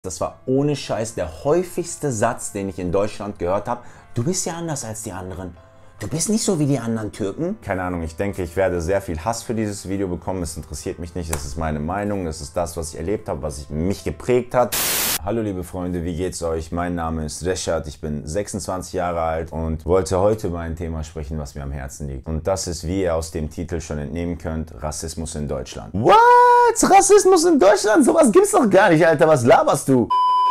Das war ohne Scheiß der häufigste Satz, den ich in Deutschland gehört habe. Du bist ja anders als die anderen. Du bist nicht so wie die anderen Türken. Keine Ahnung, ich denke, ich werde sehr viel Hass für dieses Video bekommen. Es interessiert mich nicht, es ist meine Meinung, es ist das, was ich erlebt habe, was mich geprägt hat. Hallo liebe Freunde, wie geht's euch? Mein Name ist Reşat, ich bin 26 Jahre alt und wollte heute über ein Thema sprechen, was mir am Herzen liegt. Und das ist, wie ihr aus dem Titel schon entnehmen könnt, Rassismus in Deutschland. What? Rassismus in Deutschland? Sowas gibt's doch gar nicht, Alter, was laberst du?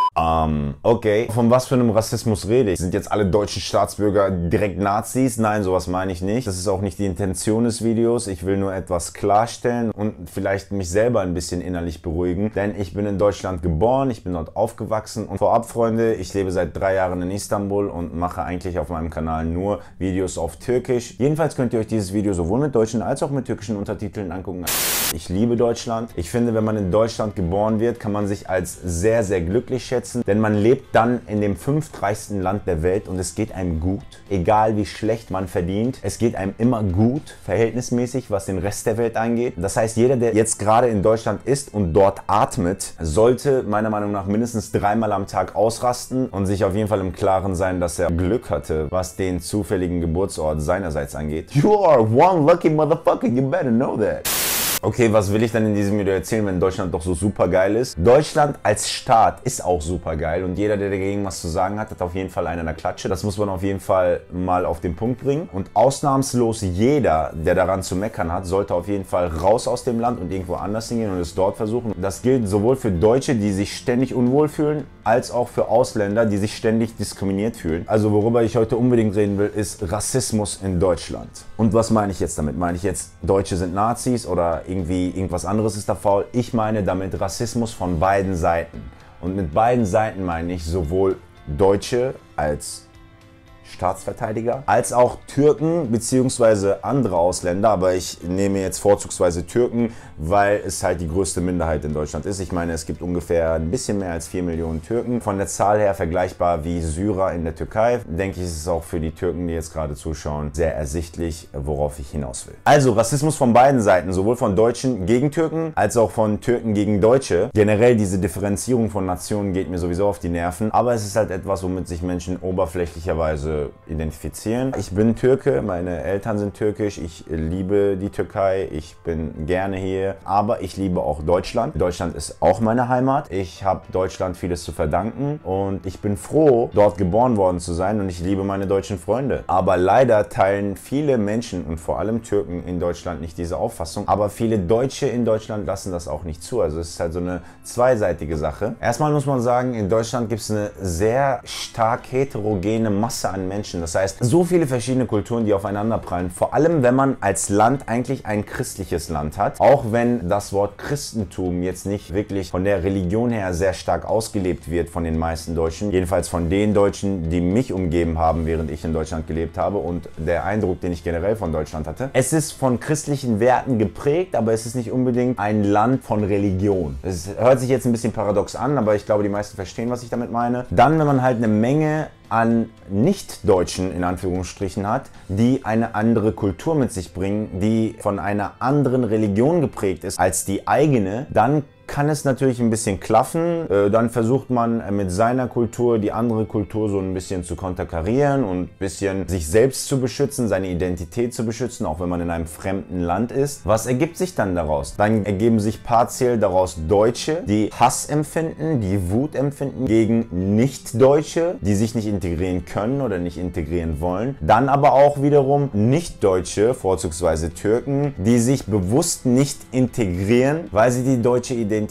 Okay. Von was für einem Rassismus rede ich? Sind jetzt alle deutschen Staatsbürger direkt Nazis? Nein, sowas meine ich nicht. Das ist auch nicht die Intention des Videos. Ich will nur etwas klarstellen und vielleicht mich selber ein bisschen innerlich beruhigen. Denn ich bin in Deutschland geboren, ich bin dort aufgewachsen. Und vorab, Freunde, ich lebe seit 3 Jahren in Istanbul und mache eigentlich auf meinem Kanal nur Videos auf Türkisch. Jedenfalls könnt ihr euch dieses Video sowohl mit deutschen als auch mit türkischen Untertiteln angucken. Ich liebe Deutschland. Ich finde, wenn man in Deutschland geboren wird, kann man sich als sehr, sehr glücklich schätzen. Denn man lebt dann in dem 5. reichsten Land der Welt und es geht einem gut. Egal wie schlecht man verdient, es geht einem immer gut, verhältnismäßig, was den Rest der Welt angeht. Das heißt, jeder, der jetzt gerade in Deutschland ist und dort atmet, sollte meiner Meinung nach mindestens 3-mal am Tag ausrasten und sich auf jeden Fall im Klaren sein, dass er Glück hatte, was den zufälligen Geburtsort seinerseits angeht. You are one lucky motherfucker, you better know that. Okay, was will ich dann in diesem Video erzählen, wenn Deutschland doch so super geil ist? Deutschland als Staat ist auch super geil und jeder, der dagegen was zu sagen hat, hat auf jeden Fall einen an der Klatsche. Das muss man auf jeden Fall mal auf den Punkt bringen. Und ausnahmslos jeder, der daran zu meckern hat, sollte auf jeden Fall raus aus dem Land und irgendwo anders hingehen und es dort versuchen. Das gilt sowohl für Deutsche, die sich ständig unwohl fühlen, als auch für Ausländer, die sich ständig diskriminiert fühlen. Also worüber ich heute unbedingt reden will, ist Rassismus in Deutschland. Und was meine ich jetzt damit? Meine ich jetzt, Deutsche sind Nazis oder irgendwas anderes ist da faul? Ich meine damit Rassismus von beiden Seiten. Und mit beiden Seiten meine ich sowohl Deutsche als Staatsverteidiger, als auch Türken bzw. andere Ausländer, aber ich nehme jetzt vorzugsweise Türken, weil es halt die größte Minderheit in Deutschland ist. Ich meine, es gibt ungefähr ein bisschen mehr als 4 Millionen Türken. Von der Zahl her vergleichbar wie Syrer in der Türkei. Denke ich, ist es auch für die Türken, die jetzt gerade zuschauen, sehr ersichtlich, worauf ich hinaus will. Also Rassismus von beiden Seiten, sowohl von Deutschen gegen Türken, als auch von Türken gegen Deutsche. Generell diese Differenzierung von Nationen geht mir sowieso auf die Nerven, aber es ist halt etwas, womit sich Menschen oberflächlicherweise identifizieren. Ich bin Türke, meine Eltern sind türkisch, ich liebe die Türkei, ich bin gerne hier, aber ich liebe auch Deutschland. Deutschland ist auch meine Heimat. Ich habe Deutschland vieles zu verdanken und ich bin froh, dort geboren worden zu sein und ich liebe meine deutschen Freunde. Aber leider teilen viele Menschen und vor allem Türken in Deutschland nicht diese Auffassung, aber viele Deutsche in Deutschland lassen das auch nicht zu. Also es ist halt so eine zweiseitige Sache. Erstmal muss man sagen, in Deutschland gibt es eine sehr stark heterogene Masse an Menschen. Das heißt, so viele verschiedene Kulturen, die aufeinander prallen. Vor allem, wenn man als Land eigentlich ein christliches Land hat. Auch wenn das Wort Christentum jetzt nicht wirklich von der Religion her sehr stark ausgelebt wird von den meisten Deutschen. Jedenfalls von den Deutschen, die mich umgeben haben, während ich in Deutschland gelebt habe und der Eindruck, den ich generell von Deutschland hatte. Es ist von christlichen Werten geprägt, aber es ist nicht unbedingt ein Land von Religion. Es hört sich jetzt ein bisschen paradox an, aber ich glaube, die meisten verstehen, was ich damit meine. Dann, wenn man halt eine Menge an Nicht-Deutschen in Anführungsstrichen hat, die eine andere Kultur mit sich bringen, die von einer anderen Religion geprägt ist als die eigene, dann kann es natürlich ein bisschen klaffen. Dann versucht man mit seiner Kultur die andere Kultur so ein bisschen zu konterkarieren und ein bisschen sich selbst zu beschützen, seine Identität zu beschützen, auch wenn man in einem fremden Land ist. Was ergibt sich dann daraus? Dann ergeben sich partiell daraus Deutsche, die Hass empfinden, die Wut empfinden gegen Nicht-Deutsche, die sich nicht integrieren können oder nicht integrieren wollen. Dann aber auch wiederum Nicht-Deutsche, vorzugsweise Türken, die sich bewusst nicht integrieren, weil sie die deutsche Identität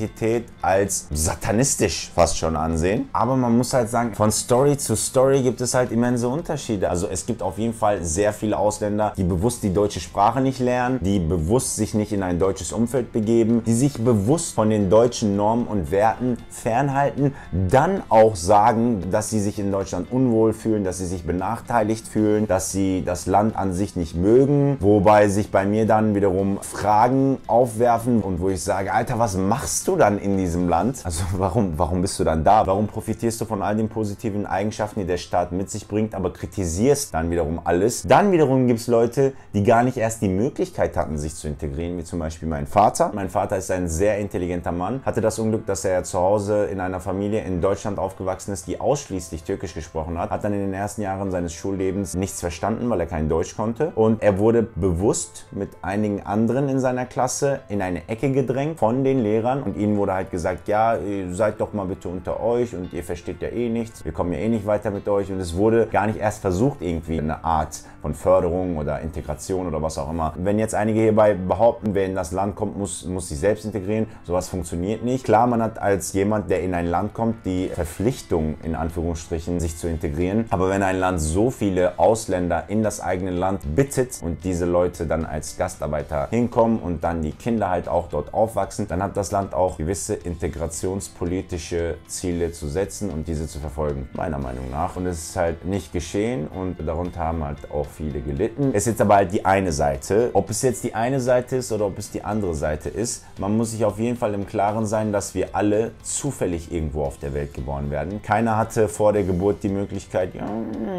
als satanistisch fast schon ansehen. Aber man muss halt sagen, von Story zu Story gibt es halt immense Unterschiede. Also es gibt auf jeden Fall sehr viele Ausländer, die bewusst die deutsche Sprache nicht lernen, die bewusst sich nicht in ein deutsches Umfeld begeben, die sich bewusst von den deutschen Normen und Werten fernhalten, dann auch sagen, dass sie sich in Deutschland unwohl fühlen, dass sie sich benachteiligt fühlen, dass sie das Land an sich nicht mögen, wobei sich bei mir dann wiederum Fragen aufwerfen und wo ich sage, Alter, was machst machst du dann in diesem Land? Also warum bist du dann da? Warum profitierst du von all den positiven Eigenschaften, die der Staat mit sich bringt, aber kritisierst dann wiederum alles? Dann wiederum gibt es Leute, die gar nicht erst die Möglichkeit hatten, sich zu integrieren, wie zum Beispiel mein Vater. Mein Vater ist ein sehr intelligenter Mann, hatte das Unglück, dass er zu Hause in einer Familie in Deutschland aufgewachsen ist, die ausschließlich Türkisch gesprochen hat dann in den ersten Jahren seines Schullebens nichts verstanden, weil er kein Deutsch konnte. Und er wurde bewusst mit einigen anderen in seiner Klasse in eine Ecke gedrängt von den Lehrern. Und ihnen wurde halt gesagt, ja, ihr seid doch mal bitte unter euch und ihr versteht ja eh nichts. Wir kommen ja eh nicht weiter mit euch. Und es wurde gar nicht erst versucht, irgendwie eine Art von Förderung oder Integration oder was auch immer. Wenn jetzt einige hierbei behaupten, wer in das Land kommt, muss sich selbst integrieren, sowas funktioniert nicht. Klar, man hat als jemand, der in ein Land kommt, die Verpflichtung, in Anführungsstrichen, sich zu integrieren. Aber wenn ein Land so viele Ausländer in das eigene Land bittet und diese Leute dann als Gastarbeiter hinkommen und dann die Kinder halt auch dort aufwachsen, dann hat das Land auch gewisse integrationspolitische Ziele zu setzen und diese zu verfolgen, meiner Meinung nach. Und es ist halt nicht geschehen und darunter haben halt auch viele gelitten. Es ist jetzt aber halt die eine Seite. Ob es jetzt die eine Seite ist oder ob es die andere Seite ist, man muss sich auf jeden Fall im Klaren sein, dass wir alle zufällig irgendwo auf der Welt geboren werden. Keiner hatte vor der Geburt die Möglichkeit, ja,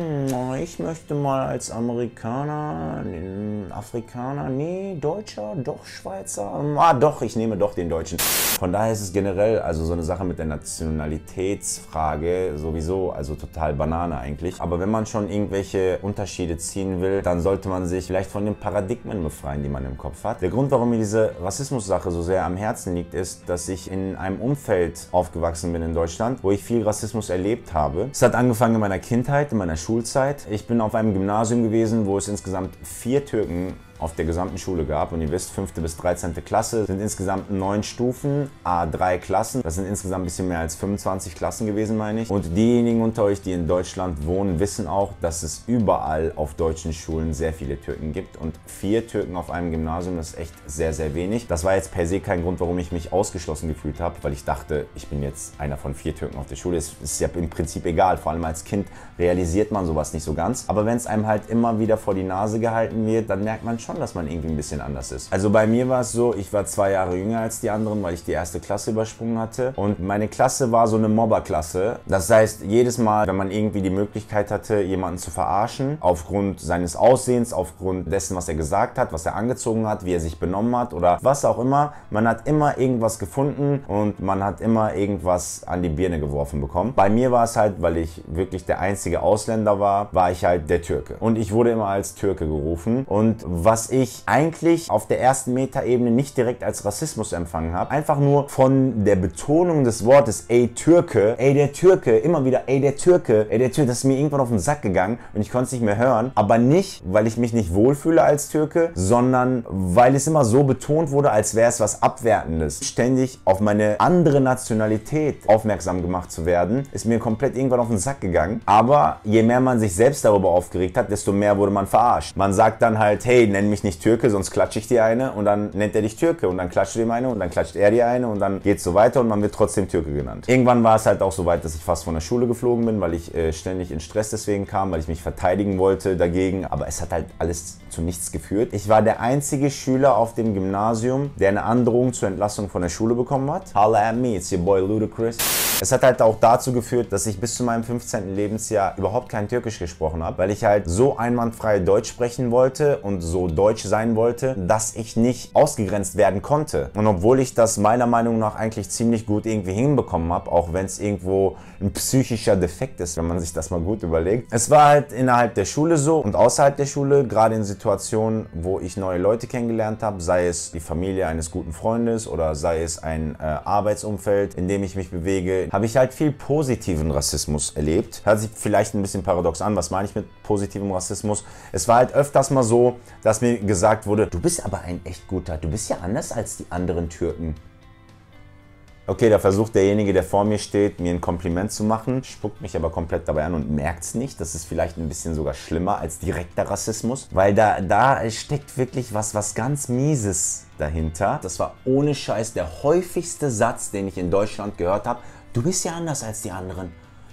ich möchte mal als Amerikaner, Afrikaner, nee, Deutscher, doch Schweizer, doch, ich nehme doch den Deutschen. Von daher ist es generell, also so eine Sache mit der Nationalitätsfrage sowieso, also total Banane eigentlich. Aber wenn man schon irgendwelche Unterschiede ziehen will, dann sollte man sich vielleicht von den Paradigmen befreien, die man im Kopf hat. Der Grund, warum mir diese Rassismus-Sache so sehr am Herzen liegt, ist, dass ich in einem Umfeld aufgewachsen bin in Deutschland, wo ich viel Rassismus erlebt habe. Es hat angefangen in meiner Kindheit, in meiner Schulzeit. Ich bin auf einem Gymnasium gewesen, wo es insgesamt 4 Türken auf der gesamten Schule gab. Und ihr wisst, 5. bis 13. Klasse sind insgesamt 9 Stufen, A3 Klassen. Das sind insgesamt ein bisschen mehr als 25 Klassen gewesen, meine ich. Und diejenigen unter euch, die in Deutschland wohnen, wissen auch, dass es überall auf deutschen Schulen sehr viele Türken gibt. Und 4 Türken auf einem Gymnasium, das ist echt sehr, sehr wenig. Das war jetzt per se kein Grund, warum ich mich ausgeschlossen gefühlt habe, weil ich dachte, ich bin jetzt einer von 4 Türken auf der Schule. Es ist ja im Prinzip egal. Vor allem als Kind realisiert man sowas nicht so ganz. Aber wenn es einem halt immer wieder vor die Nase gehalten wird, dann merkt man schon, dass man irgendwie ein bisschen anders ist. Also bei mir war es so, ich war 2 Jahre jünger als die anderen, weil ich die 1. Klasse übersprungen hatte. Und meine Klasse war so eine Mobberklasse. Das heißt, jedes Mal, wenn man irgendwie die Möglichkeit hatte, jemanden zu verarschen, aufgrund seines Aussehens, aufgrund dessen, was er gesagt hat, was er angezogen hat, wie er sich benommen hat oder was auch immer, man hat immer irgendwas gefunden und man hat immer irgendwas an die Birne geworfen bekommen. Bei mir war es halt, weil ich wirklich der einzige Ausländer war ich halt der Türke. Und ich wurde immer als Türke gerufen. Und was ich eigentlich auf der ersten Metaebene nicht direkt als Rassismus empfangen habe, einfach nur von der Betonung des Wortes, ey Türke, ey der Türke, immer wieder, ey der Türke, das ist mir irgendwann auf den Sack gegangen und ich konnte es nicht mehr hören. Aber nicht, weil ich mich nicht wohlfühle als Türke, sondern weil es immer so betont wurde, als wäre es was Abwertendes. Ständig auf meine andere Nationalität aufmerksam gemacht zu werden, ist mir komplett irgendwann auf den Sack gegangen. Aber je mehr man sich selbst darüber aufgeregt hat, desto mehr wurde man verarscht. Man sagt dann halt, hey, nenn mich nicht Türke, sonst klatsche ich dir eine, und dann nennt er dich Türke und dann klatscht du ihm eine und dann klatscht er dir eine und dann geht's so weiter und man wird trotzdem Türke genannt. Irgendwann war es halt auch so weit, dass ich fast von der Schule geflogen bin, weil ich ständig in Stress deswegen kam, weil ich mich verteidigen wollte dagegen, aber es hat halt alles zu nichts geführt. Ich war der einzige Schüler auf dem Gymnasium, der eine Androhung zur Entlassung von der Schule bekommen hat. Holla at me, it's your boy Ludacris. Es hat halt auch dazu geführt, dass ich bis zu meinem 15. Lebensjahr überhaupt kein Türkisch gesprochen habe, weil ich halt so einwandfrei Deutsch sprechen wollte und so deutsch sein wollte, dass ich nicht ausgegrenzt werden konnte. Und obwohl ich das meiner Meinung nach eigentlich ziemlich gut irgendwie hinbekommen habe, auch wenn es irgendwo ein psychischer Defekt ist, wenn man sich das mal gut überlegt. Es war halt innerhalb der Schule so und außerhalb der Schule, gerade in Situationen, wo ich neue Leute kennengelernt habe, sei es die Familie eines guten Freundes oder sei es ein Arbeitsumfeld, in dem ich mich bewege, habe ich halt viel positiven Rassismus erlebt. Hört sich vielleicht ein bisschen paradox an, was meine ich mit positivem Rassismus? Es war halt öfters mal so, dass mir gesagt wurde, du bist aber ein echt guter, du bist ja anders als die anderen Türken. Okay, da versucht derjenige, der vor mir steht, mir ein Kompliment zu machen, spuckt mich aber komplett dabei an und merkt es nicht. Das ist vielleicht ein bisschen sogar schlimmer als direkter Rassismus, weil da steckt wirklich was ganz Mieses dahinter. Das war ohne Scheiß der häufigste Satz, den ich in Deutschland gehört habe. Du bist ja anders als die anderen.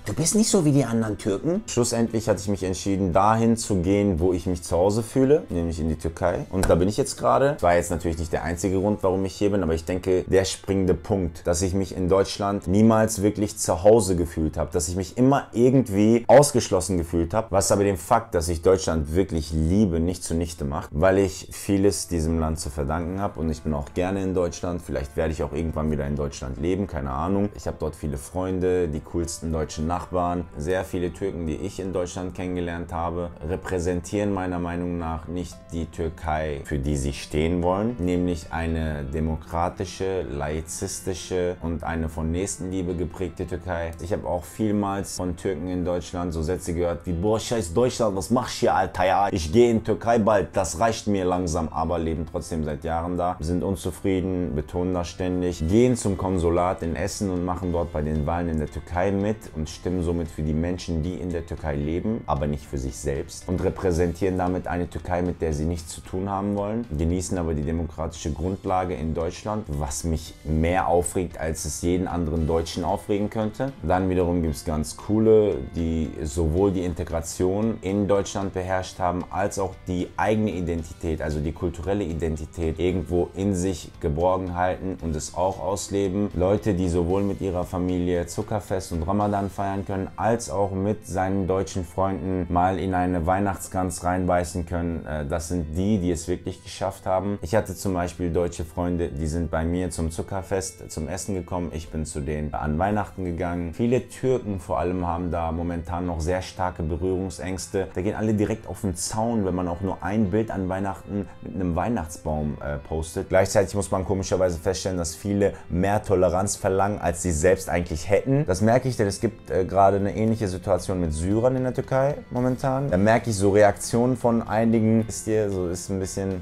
Du bist nicht so wie die anderen Türken. Schlussendlich hatte ich mich entschieden, dahin zu gehen, wo ich mich zu Hause fühle, nämlich in die Türkei. Und da bin ich jetzt gerade. War jetzt natürlich nicht der einzige Grund, warum ich hier bin, aber ich denke, der springende Punkt, dass ich mich in Deutschland niemals wirklich zu Hause gefühlt habe, dass ich mich immer irgendwie ausgeschlossen gefühlt habe, was aber dem Fakt, dass ich Deutschland wirklich liebe, nicht zunichte macht, weil ich vieles diesem Land zu verdanken habe und ich bin auch gerne in Deutschland. Vielleicht werde ich auch irgendwann wieder in Deutschland leben, keine Ahnung. Ich habe dort viele Freunde, die coolsten deutschen Nachbarn. Sehr viele Türken, die ich in Deutschland kennengelernt habe, repräsentieren meiner Meinung nach nicht die Türkei, für die sie stehen wollen, nämlich eine demokratische, laizistische und eine von Nächstenliebe geprägte Türkei. Ich habe auch vielmals von Türken in Deutschland so Sätze gehört wie: Boah, scheiß Deutschland, was machst du hier, Alter? Ja, ich gehe in Türkei bald, das reicht mir langsam, aber leben trotzdem seit Jahren da, sind unzufrieden, betonen das ständig, gehen zum Konsulat in Essen und machen dort bei den Wahlen in der Türkei mit und stimmen somit für die Menschen, die in der Türkei leben, aber nicht für sich selbst und repräsentieren damit eine Türkei, mit der sie nichts zu tun haben wollen, genießen aber die demokratische Grundlage in Deutschland, was mich mehr aufregt, als es jeden anderen Deutschen aufregen könnte. Dann wiederum gibt es ganz coole, die sowohl die Integration in Deutschland beherrscht haben, als auch die eigene Identität, also die kulturelle Identität irgendwo in sich geborgen halten und es auch ausleben. Leute, die sowohl mit ihrer Familie Zuckerfest und Ramadan feiern können, als auch mit seinen deutschen Freunden mal in eine Weihnachtsgans reinbeißen können. Das sind die, die es wirklich geschafft haben. Ich hatte zum Beispiel deutsche Freunde, die sind bei mir zum Zuckerfest zum Essen gekommen. Ich bin zu denen an Weihnachten gegangen. Viele Türken vor allem haben da momentan noch sehr starke Berührungsängste. Da gehen alle direkt auf den Zaun, wenn man auch nur ein Bild an Weihnachten mit einem Weihnachtsbaum postet. Gleichzeitig muss man komischerweise feststellen, dass viele mehr Toleranz verlangen, als sie selbst eigentlich hätten. Das merke ich, denn es gibt gerade eine ähnliche Situation mit Syrern in der Türkei momentan. Da merke ich so Reaktionen von einigen, ist ein bisschen...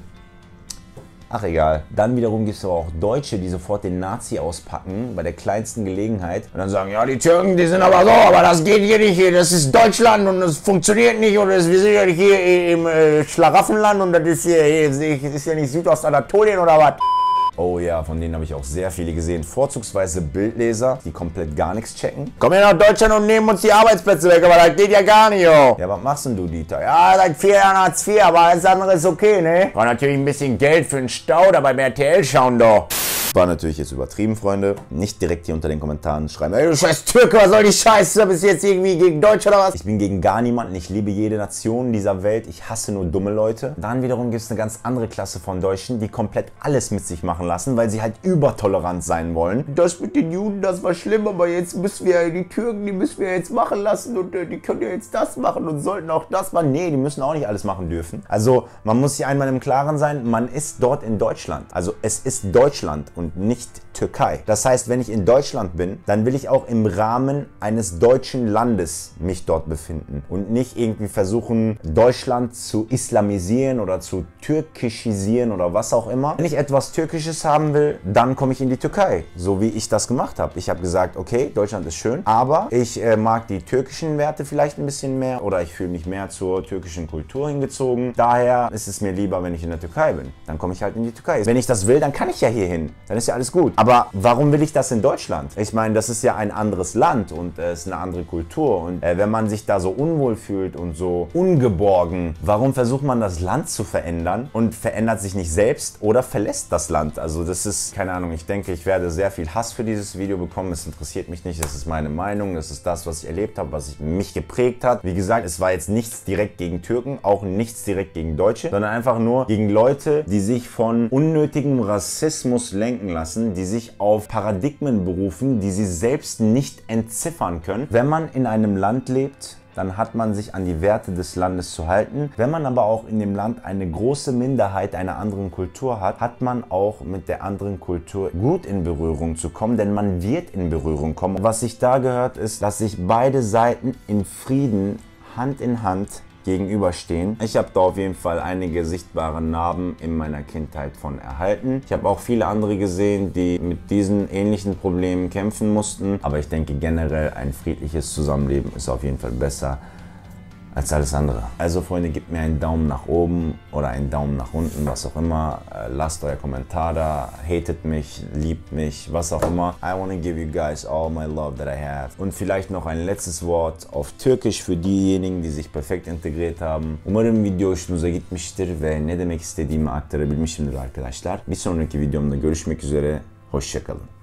Ach egal. Dann wiederum gibt es aber auch Deutsche, die sofort den Nazi auspacken bei der kleinsten Gelegenheit und dann sagen, ja, die Türken, die sind aber so, aber das geht hier nicht, das ist Deutschland und das funktioniert nicht und wir sind ja nicht hier im Schlaraffenland und das ist ja nicht Südostanatolien oder was. Oh ja, von denen habe ich auch sehr viele gesehen. Vorzugsweise Bildleser, die komplett gar nichts checken. Komm her nach Deutschland und nehmen uns die Arbeitsplätze weg, aber das geht ja gar nicht, jo. Ja, was machst denn du, Dieter? Ja, seit 4 Jahren Hartz IV, aber alles andere ist okay, ne? War natürlich ein bisschen Geld für den Stau, da beim RTL schauen doch. War natürlich jetzt übertrieben, Freunde. Nicht direkt hier unter den Kommentaren schreiben, ey, du scheiß Türke, was soll die Scheiße? Bist du jetzt irgendwie gegen Deutsch oder was? Ich bin gegen gar niemanden. Ich liebe jede Nation dieser Welt. Ich hasse nur dumme Leute. Dann wiederum gibt es eine ganz andere Klasse von Deutschen, die komplett alles mit sich machen lassen, weil sie halt übertolerant sein wollen. Das mit den Juden, das war schlimm, aber jetzt müssen wir die Türken, die müssen wir jetzt machen lassen und die können ja jetzt das machen und sollten auch das machen. Nee, die müssen auch nicht alles machen dürfen. Also man muss sich einmal im Klaren sein, man ist dort in Deutschland. Also es ist Deutschland und nicht Türkei. Das heißt, wenn ich in Deutschland bin, dann will ich auch im Rahmen eines deutschen Landes mich dort befinden und nicht irgendwie versuchen, Deutschland zu islamisieren oder zu türkischisieren oder was auch immer. Wenn ich etwas Türkisches haben will, dann komme ich in die Türkei, so wie ich das gemacht habe. Ich habe gesagt, okay, Deutschland ist schön, aber ich mag die türkischen Werte vielleicht ein bisschen mehr oder ich fühle mich mehr zur türkischen Kultur hingezogen. Daher ist es mir lieber, wenn ich in der Türkei bin. Dann komme ich halt in die Türkei. Wenn ich das will, dann kann ich ja hier hin. Dann ist ja alles gut. Aber warum will ich das in Deutschland? Ich meine, das ist ja ein anderes Land und es ist eine andere Kultur. Und wenn man sich da so unwohl fühlt und so ungeborgen, warum versucht man das Land zu verändern und verändert sich nicht selbst oder verlässt das Land? Also das ist, keine Ahnung, ich denke, ich werde sehr viel Hass für dieses Video bekommen. Es interessiert mich nicht, das ist meine Meinung, das ist das, was ich erlebt habe, was mich geprägt hat. Wie gesagt, es war jetzt nichts direkt gegen Türken, auch nichts direkt gegen Deutsche, sondern einfach nur gegen Leute, die sich von unnötigem Rassismus lenken lassen, die sich auf Paradigmen berufen, die sie selbst nicht entziffern können. Wenn man in einem Land lebt, dann hat man sich an die Werte des Landes zu halten. Wenn man aber auch in dem Land eine große Minderheit einer anderen Kultur hat, hat man auch mit der anderen Kultur gut in Berührung zu kommen, denn man wird in Berührung kommen. Was sich da gehört, ist, dass sich beide Seiten in Frieden Hand in Hand gegenüberstehen. Ich habe da auf jeden Fall einige sichtbare Narben in meiner Kindheit von erhalten. Ich habe auch viele andere gesehen, die mit diesen ähnlichen Problemen kämpfen mussten. Aber ich denke generell, ein friedliches Zusammenleben ist auf jeden Fall besser als alles andere. Also Freunde, gebt mir einen Daumen nach oben oder einen Daumen nach unten, was auch immer. Lasst euer Kommentar da, hatet mich, liebt mich, was auch immer. I wanna give you guys all my love that I have. Und vielleicht noch ein letztes Wort auf Türkisch für diejenigen, die sich perfekt integriert haben. Umarım video hoşunuza gitmiştir ve ne demek istediğimi aktarabilmişimdir arkadaşlar. Bir sonraki videomda görüşmek üzere, hoşça kalın.